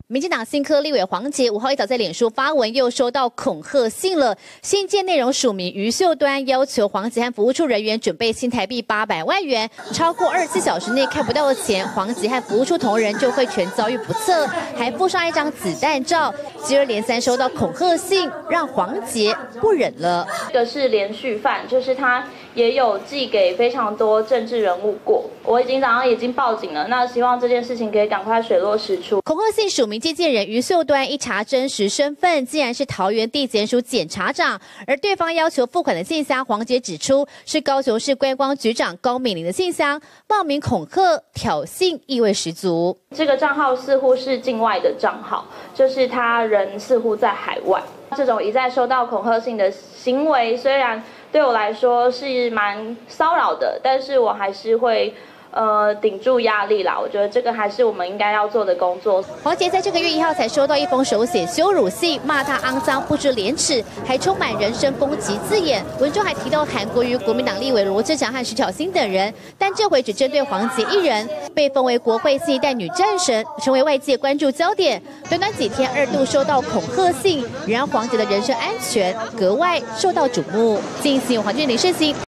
民进党新科立委黄捷5号一早在脸书发文，又收到恐吓信了。信件内容署名于秀端，要求黄捷和服务处人员准备新台币800万元，超过24小时内看不到的钱，黄捷和服务处同仁就会全遭遇不测，还附上一张子弹照。接二连三收到恐吓信，让黄捷不忍了。 这个是连续犯，就是他也有寄给非常多政治人物过。我早上已经报警了，那希望这件事情可以赶快水落石出。 恐吓信署名接见人于秀端，一查真实身份，竟然是桃园地检署检察长，而对方要求付款的信箱，黄捷指出是高雄市观光局长高敏玲的信箱，报名恐吓挑衅意味十足。 这个账号似乎是境外的账号，就是他人似乎在海外。这种一再收到恐吓信的行为，虽然对我来说是蛮骚扰的，但是我还是会顶住压力啦。我觉得这个还是我们应该要做的工作。 黄捷在这个月1号才收到一封手写羞辱信，骂他肮脏、不知廉耻，还充满人身攻击字眼。文中还提到韩国瑜、国民党立委罗志祥和徐巧芯等人，但这回只针对黄捷一人，被封为国会新一代女战神，成为外界关注焦点。短短几天2度收到恐吓信，让黄捷的人身安全格外受到瞩目。进行黄俊林、盛行。